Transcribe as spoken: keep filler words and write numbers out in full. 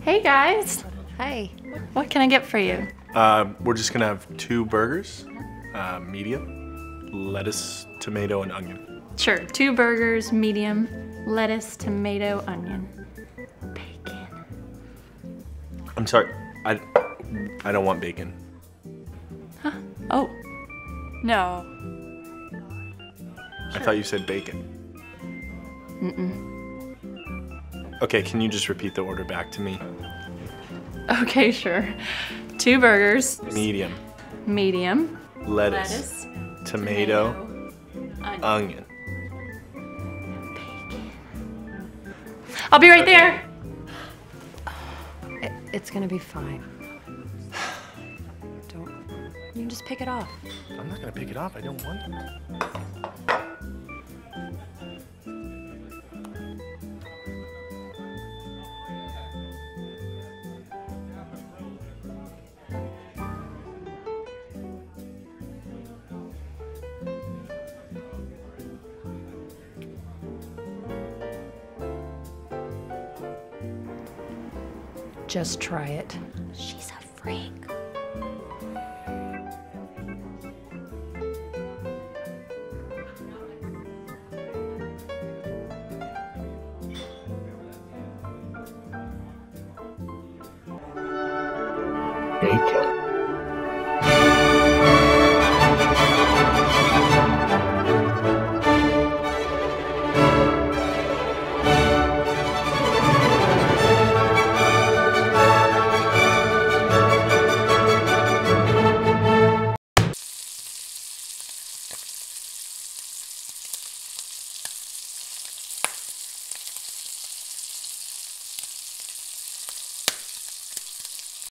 Hey guys. Hi. What can I get for you? Uh, we're just gonna have two burgers, uh, medium, lettuce, tomato, and onion. Sure, two burgers, medium, lettuce, tomato, onion, bacon. I'm sorry, I, I don't want bacon. Huh? Oh. No. I thought you said bacon. Mm-mm. Okay, can you just repeat the order back to me? Okay, sure. Two burgers. Medium. Medium. Lettuce. Lettuce. Tomato. Tomato Onion. Bacon. I'll be right there. It, it's gonna be fine. Don't. You can just pick it off. I'm not gonna pick it off, I don't want it. Just try it. She's a freak. Bacon.